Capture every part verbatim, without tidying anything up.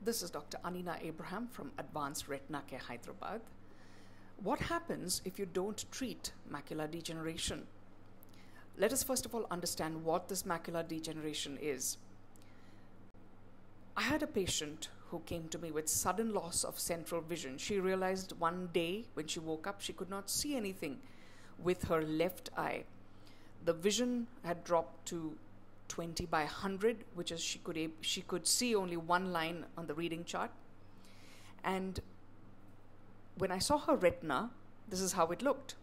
This is Doctor Anina Abraham from Advanced Retina Care, Hyderabad. What happens if you don't treat macular degeneration? Let us first of all understand what this macular degeneration is. I had a patient who came to me with sudden loss of central vision. She realized one day when she woke up she could not see anything with her left eye. The vision had dropped to twenty by one hundred, which is she could she could see only one line on the reading chart. And when I saw her retina, this is how it looked.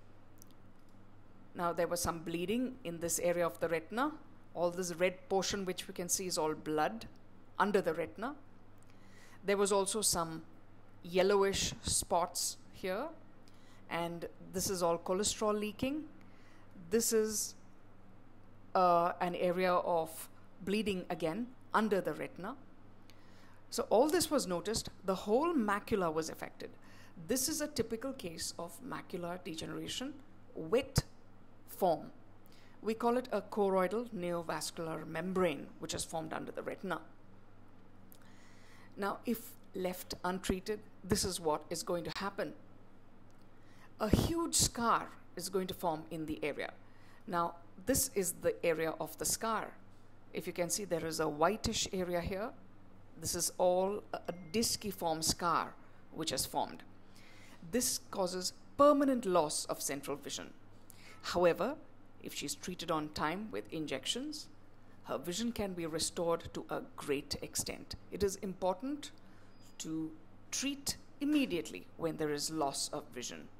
Now there was some bleeding in this area of the retina. All this red portion which we can see is all blood under the retina. There was also some yellowish spots here, and this is all cholesterol leaking. This is uh, an area of bleeding again under the retina. So all this was noticed. The whole macula was affected. This is a typical case of macular degeneration, wet form. We call it a choroidal neovascular membrane, which is formed under the retina. Now, if left untreated, this is what is going to happen. A huge scar is going to form in the area. Now, this is the area of the scar. If you can see, there is a whitish area here. This is all a disciform scar which has formed. This causes permanent loss of central vision. However, if she's treated on time with injections, her vision can be restored to a great extent. It is important to treat immediately when there is loss of vision.